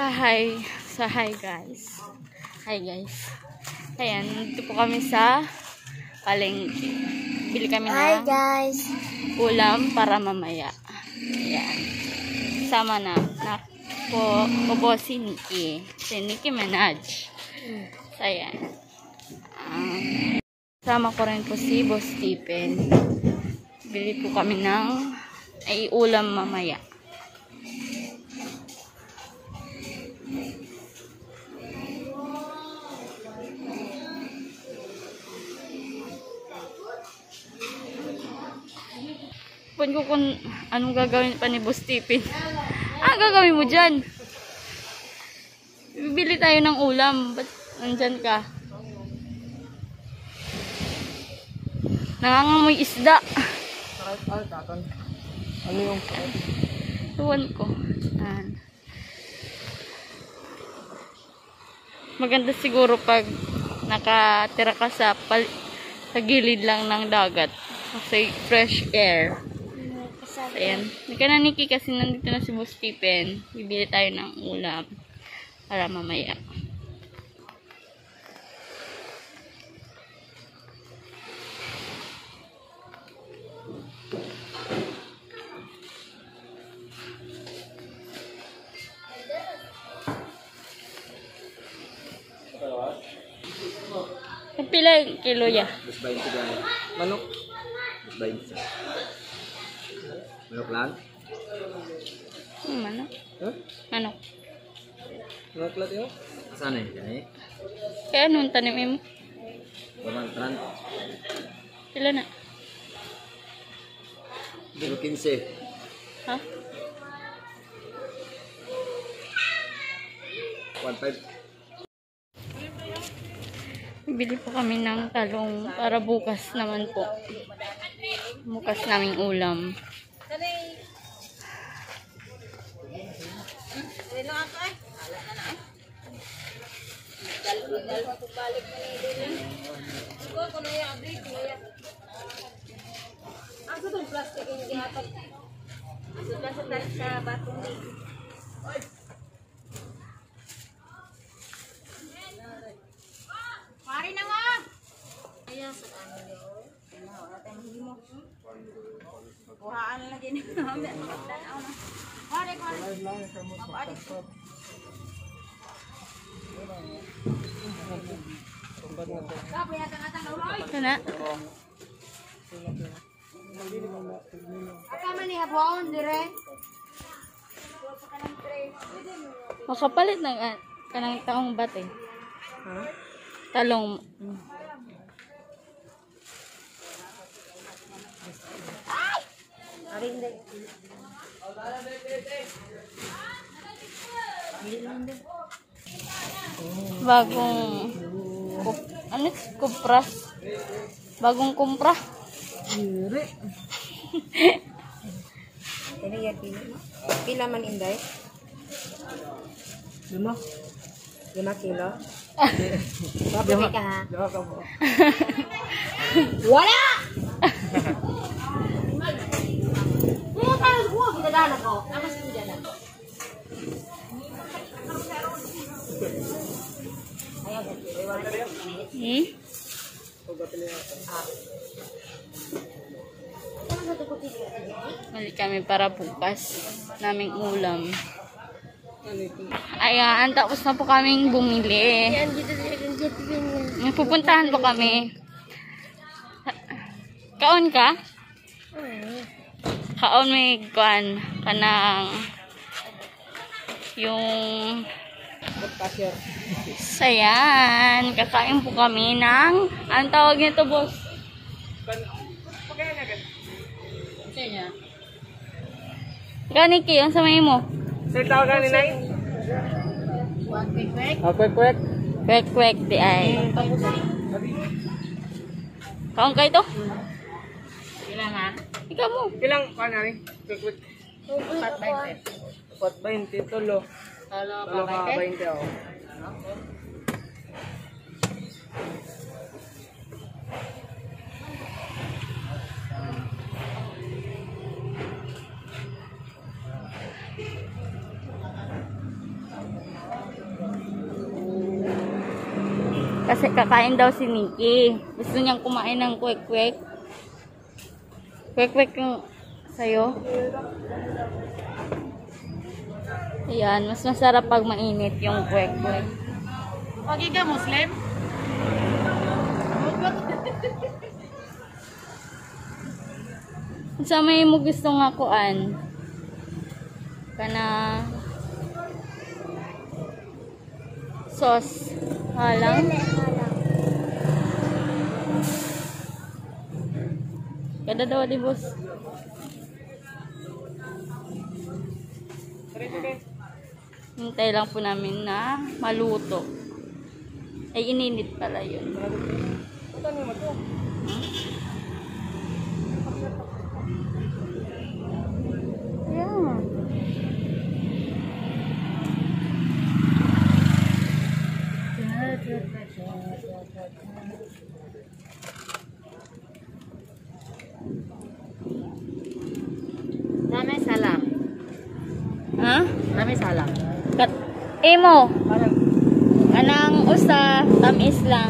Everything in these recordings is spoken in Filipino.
Hi guys. Ayan, dito po kami sa palengke. Bili kami ng ulam para mamaya. Ayan. Sama na po si Nikki. Si Nicki Minaj. So, ayan. Sama ko rin po si Boss Stephen. Bili po kami ng ulam mamaya. Pun ko kung anong gagawin pa ni Boss Stephen. Gagawin mo dyan? Bibili tayo ng ulam. Ba't nandyan ka? Nangangamoy isda. Ano yung Tuwan ko. Maganda siguro pag nakatira ka sa gilid lang ng dagat. Kasi fresh air. Ayan. Hindi ka na Nikki kasi nandito na si Boss Stephen. Bibili tayo ng ulam para mamaya. Pila yung kilo ya? 20 ganyan. Manok? 20. Manok lang? Manok? Huh? Manok. Manok lang yun? Saan yun? Kaya Kaya anong tanim mo? Pamantran? Pila na? 15. Ha? 1.5. Bibili po kami ng talong para bukas naman po. Bukas naming ulam. Mari na nga. Ayan, sa ano yun. Wala tayong hili mo. Kuhaan lang din. Makatanaw na. Mari. Mapaadik ko. Kapay atang uloy. Ito na. Aka man ni habon dire. Makapalit ng kanang taong bate. Ha? Talong. Aring din. Bagong kupras. Bagong kumpra. Diri. Ini ya pila man inday? 5 kilo. Babay ka ha. Diba ka mo? Wala! Kung tayo sa buwan, gitadaan ako. Namas ko dyan ako. Balik kami para bukas naming ulam. Ayan, tapos na po kaming bumili. May pupuntahan po kami. Kaon ka? Kaon may kuan kanang yung sayan. Kakain po kami ng anong tawag nito, boss? Sanya. Ganiki, ang samay mo? Sir, tawagan ni Nay? Kwek. Kwek di ay. Kaon ka ito? Ilan ha? Ikaw mo. Ilang pa na rin? Kwek. 4.20. Tulo ka 20 ako. Kasi kakain daw si Nikki. Gusto niyang kumain ng kwek-kwek. Kwek-kwek yung sa'yo. Ayan, mas masarap pag mainit yung kwek-kwek. Pagi ka Muslim? Sa may mo gusto nga kuan. Kana sauce. Halang. Kada daw di boss. Hintay lang po namin na maluto. Ay, ininit pala yun. Yeah. Dami salam. Ha? Dami salam. Kat emo. Anang usa tamis lang.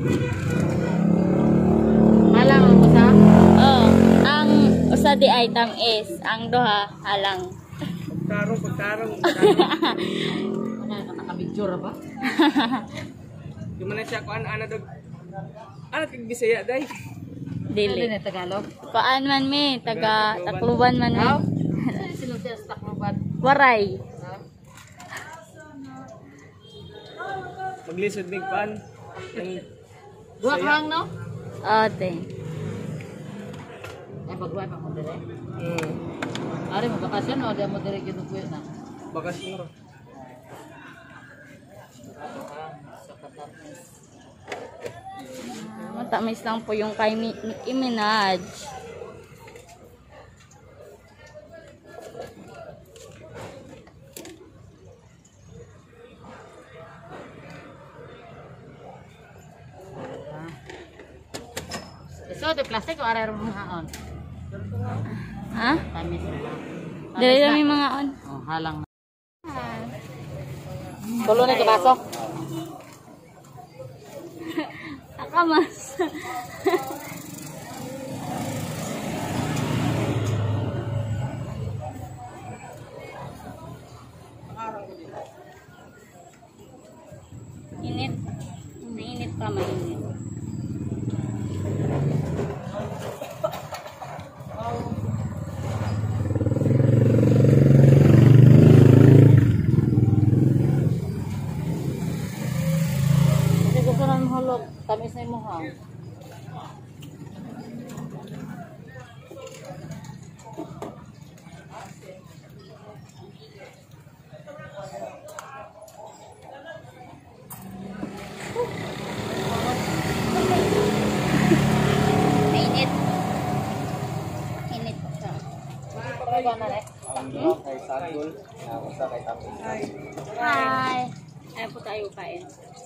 Halang ang usa. Oh, ang usa di ay tamis, ang duha halang. Pagtarong. Ano nakabidjura ba? Di man na siya kuan ana dog. Ana kag Bisaya day. Dili. Ano na Tagalog? Paan man mi, taga Tacloban man mi. Sino siya sa Tacloban? Waray. Maglisod mig pan. Duha ka lang, no? Ate. Ay, pagduha pa mo dire. Ari mo bakasyon o di mo dire ginukuya na. Bakasyon ro. Sa katamis. Matamis lang po yung kay Nicki Minaj. So, de plastic o aray mo haon? Ha? Tamis na. Dili kami mga on. Oh, halang na. Tulo na kabaso. Nakamas. Init. Mainit pa, mainit. Kasi gusto na hulog. Tamis na yung muhang. Mainit. Init siya. Kay Sagol, usa kay Tapos. Hi. Ayaw po tayo kain.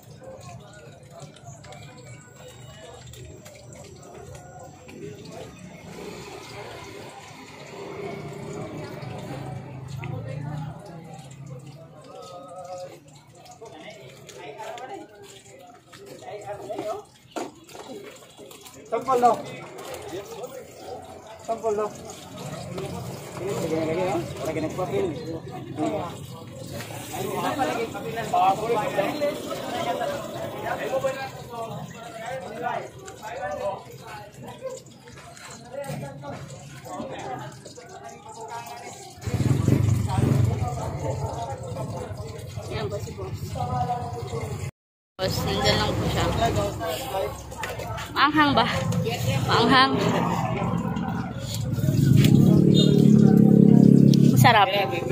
Sampol daw. Sampol daw. Sige lagi ya. Lagi nak papel. Yan po si boss. Boss, nandyan lang po siya. Maanghang ba? Maanghang. Masarap.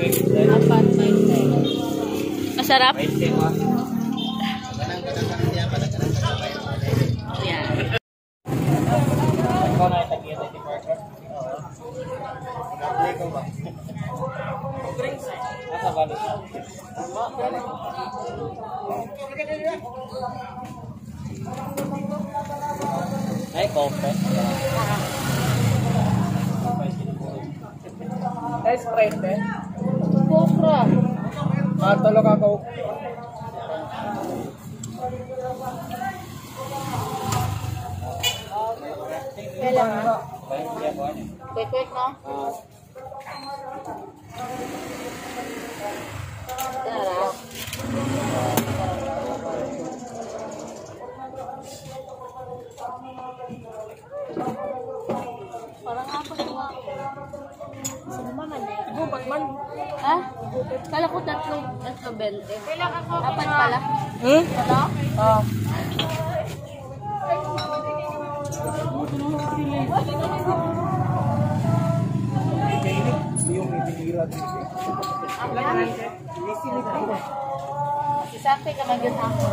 Masarap? Yan. Ikaw na tagiya sa partner. Apply ko ba? Drinks. Asa ba dito? Ay, coffee. Ay, Sprite eh. Pokra. Talo ka ko. Kailan na? Quick, no? Tara. Parang ako gawa. Sino man eh? Gubat man. Ha? Kala ko 3.20. Apat pala. Ano? Ah. Si Sante ka man yun ako.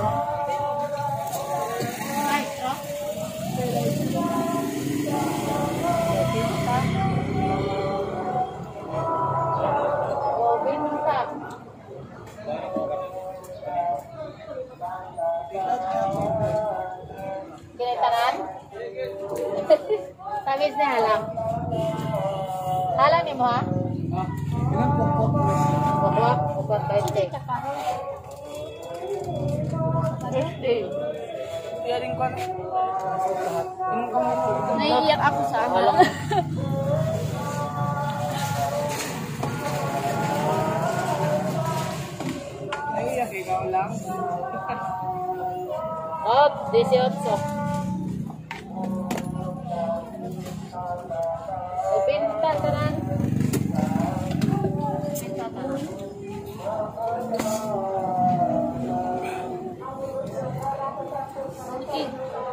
Ay, oh. Oh, binta. Kinitaran? Tamis na halang. Halang ni mo ha? Bukwak? Bukwak ka hindi. Piyaring ko. Inong kami. Naiiyak ako sa ano. Naiiyak ikaw lang. Op, 18. Pinta tanan. Pinta tanan. Okay.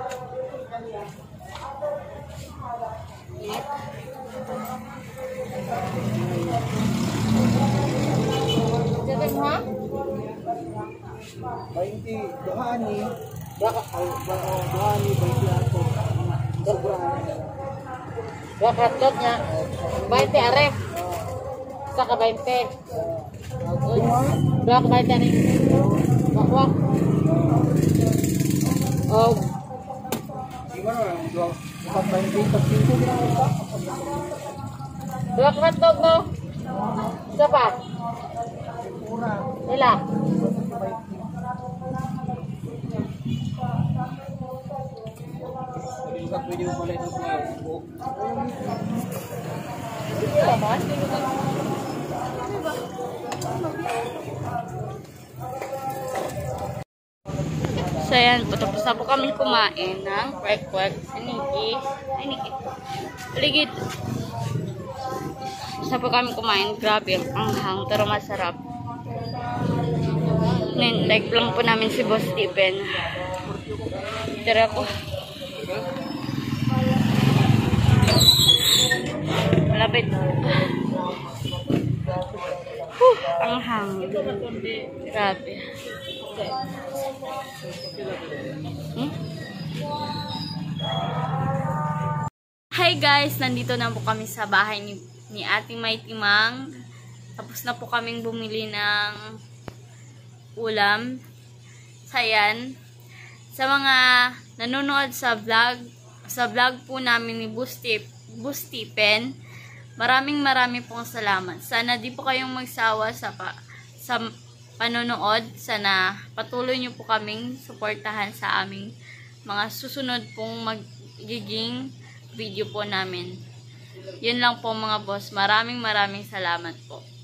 Jaga mo ha? 20, dohani. Dua katot nya. 20 are. Saka 20. Dua ka 20 ani. Wak. Oh, Gimana orang jual 4 20 dua ka hotdog no. Siapa? Nila. Juga video boleh itu Iya, Mas. So ayan po, tapos na po kami kumain ng kwek-kwek sa Nikki. Ay, Nikki. Ligid. Tapos na po kami kumain. Grabe, ang hang, pero masarap. Like lang po namin si Boss Stephen. Tira ko. Malapit. Ang hang. Grabe. Hmm? Hi guys, nandito na po kami sa bahay ni Ate May Timang. Tapos na po kaming bumili ng ulam. Sayan. Sa mga nanonood sa vlog po namin ni Boss Stephen, maraming pong salamat. Sana di po kayong magsawa sa panonood. Sana patuloy nyo po kaming suportahan sa aming mga susunod pong magiging video po namin. Yun lang po mga boss. Maraming salamat po.